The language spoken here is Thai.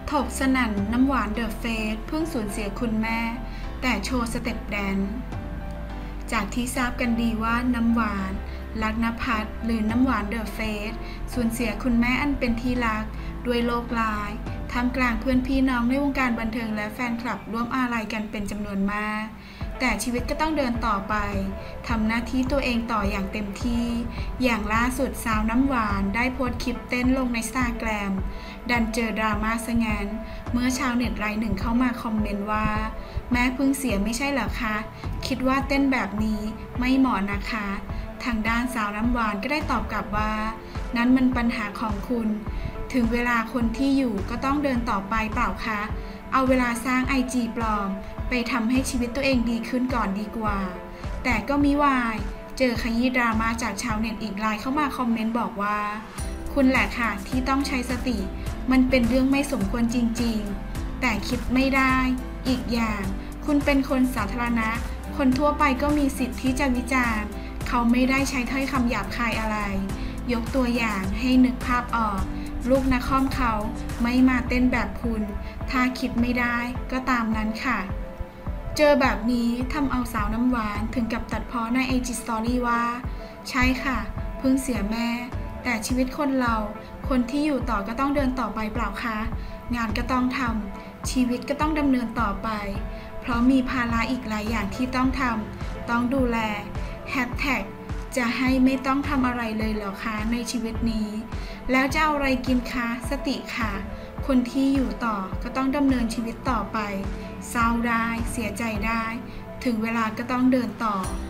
ถกสนั่นน้ำหวานเดอะเฟสเพิ่งสูญเสียคุณแม่แต่โชว์สเต็ปแดนซ์จากที่ทราบกันดีว่าน้ำหวานลักนภัสหรือน้ำหวานเดอะเฟสสูญเสียคุณแม่อันเป็นที่รักด้วยโรคร้ายท่ามกลางเพื่อนพี่น้องในวงการบันเทิงและแฟนคลับร่วมอาลัยกันเป็นจำนวนมากแต่ชีวิตก็ต้องเดินต่อไปทำหน้าที่ตัวเองต่ออย่างเต็มที่อย่างล่าสุดสาวน้ำหวานได้โพสต์คลิปเต้นลงในInstagramดันเจอดราม่าซะงั้นเมื่อชาวเน็ตรายหนึ่งเข้ามาคอมเมนต์ว่าแม่เพิ่งเสียไม่ใช่เหรอคะคิดว่าเต้นแบบนี้ไม่เหมาะนะคะทางด้านสาวน้ำหวานก็ได้ตอบกลับว่านั้นมันปัญหาของคุณถึงเวลาคนที่อยู่ก็ต้องเดินต่อไปเปล่าคะเอาเวลาสร้าง IG ปลอมไปทำให้ชีวิตตัวเองดีขึ้นก่อนดีกว่าแต่ก็มิวายเจอขยี้ดราม่าจากชาวเน็ตอีกรายเข้ามาคอมเมนต์บอกว่าคุณแหละค่ะที่ต้องใช้สติมันเป็นเรื่องไม่สมควรจริงๆแต่คิดไม่ได้อีกอย่างคุณเป็นคนสาธารณะคนทั่วไปก็มีสิทธิ์ที่จะวิจารณ์เขาไม่ได้ใช้ถ้อยคำหยาบคายอะไรยกตัวอย่างให้นึกภาพออกลูกนครเขาไม่มาเต้นแบบคุณถ้าคิดไม่ได้ก็ตามนั้นค่ะเจอแบบนี้ทำเอาสาวน้ำหวานถึงกับตัดพ้อใน IG Story ว่าใช่ค่ะเพิ่งเสียแม่แต่ชีวิตคนเราคนที่อยู่ต่อก็ต้องเดินต่อไปเปล่าคะงานก็ต้องทำชีวิตก็ต้องดำเนินต่อไปเพราะมีภาระอีกหลายอย่างที่ต้องทำต้องดูแลแฮชแท็กจะให้ไม่ต้องทำอะไรเลยเหรอคะในชีวิตนี้แล้วจะเอาอะไรกินคะสติค่ะคนที่อยู่ต่อก็ต้องดำเนินชีวิตต่อไปเศร้าได้เสียใจได้ถึงเวลาก็ต้องเดินต่อ